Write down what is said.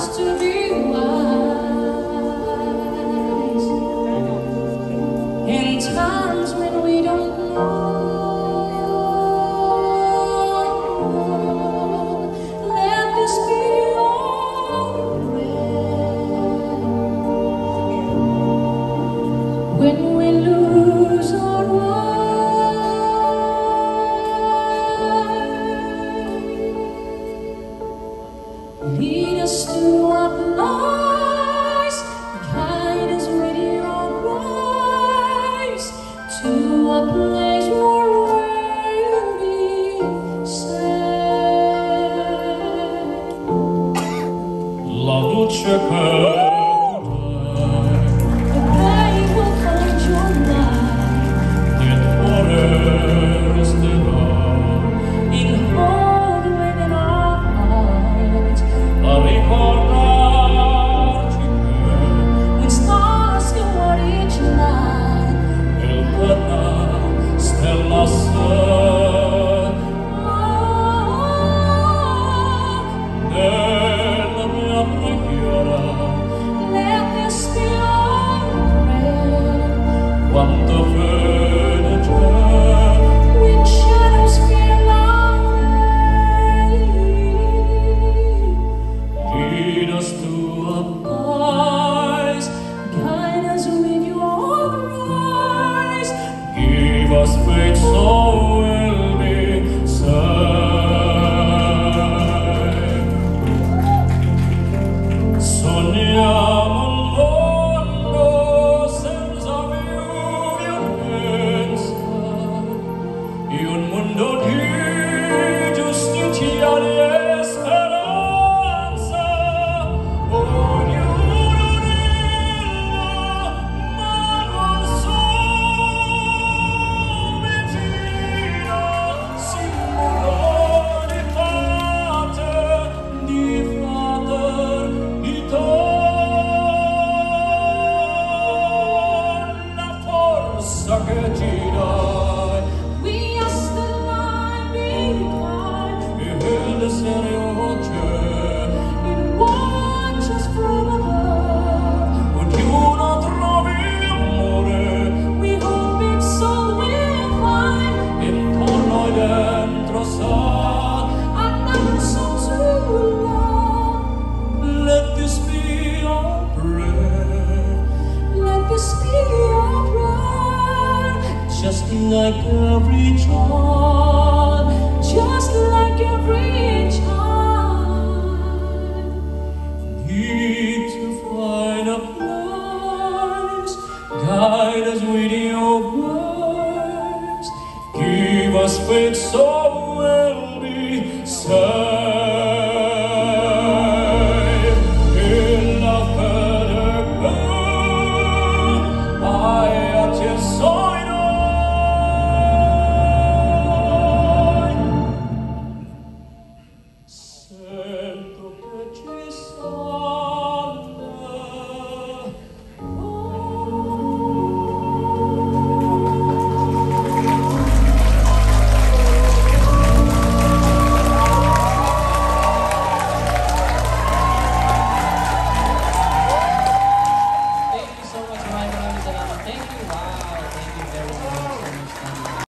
us to be wise in times when we don't know. Let this be our prayer when we lose our way. Lead us to a place, guide us with your grace, to a place where we'll be safe. La luce che The rain will hold your light, il cuore resterà in hold within our hearts. a ricordarci When stars can what each night, che il terra stella sei nella mia preghiera. let this be our prayer. Quanta fede c'è When shadows fill our way, lead us to a eyes, guide us with your eyes. give us faith so we'll be saved. Sogniamo un mondo senza più violenza, un mondo di giustizia e speranza. Ognuno nella mano al suo vicino, simbolo di fraternità. La forza che ci dai We are still alive behind. e il desiderio c'è. It watches from above. Ognuno trovi amore We hope it's all we'll find. intorno e dentro sa. Another song to love. Let this be our prayer, Let this be our prayer. just like every child. Just like every child. Need to find a place, guide us with your words, give us faith so we'll be saved.